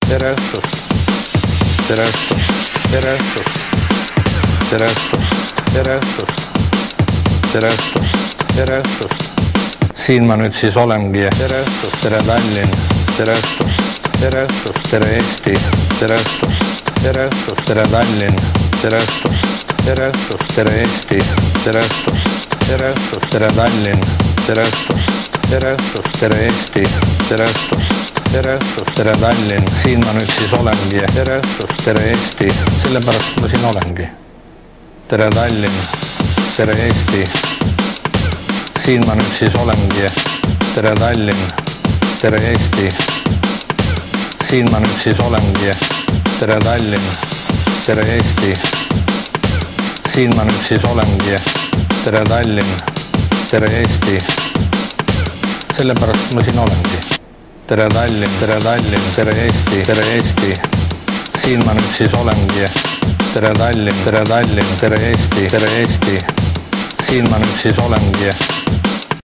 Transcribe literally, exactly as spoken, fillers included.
tere õhtust, tere õhtust, tere õhtust, tere õhtust, tere õhtust, tere õhtust, tere õhtust. Siin ma nüüd siis olengi. Tere õhtust, tere Tallinn, tere õhtust, tere õhtust, tere Eesti, tere õhtust, tere õhtust, tere Tallinn, tere õhtust, tere õhtust, tere Eesti, tere õhtust, tere õhtust, tere Tallinn, tere õhtust, tere õhtust, tere Eesti, tere õhtust, tere õhtust, tere Tallinn. Siin ma nüüd siis olengi. Tere õhtust, tere Eesti, sellepärast ma siin olengi. Tere Tallinn, tere Eesti. Siin ma nüüd siis olengi. Tere Tallinn, tere Eesti. Siin ma nüüd siis olengi. Tere Tallinn, tere Eesti. Siin ma nüüd siis olengi. Tere Tallinn, tere Eesti. Sellepärast ma siin olengi. Tere Tallinn, tere Tallinn, tere Eesti, tere Eesti. Siin ma nüüd siis olengi. Tere Tallinn, tere Tallinn, tere Eesti, tere Eesti. Siin ma nüüd siis olengi.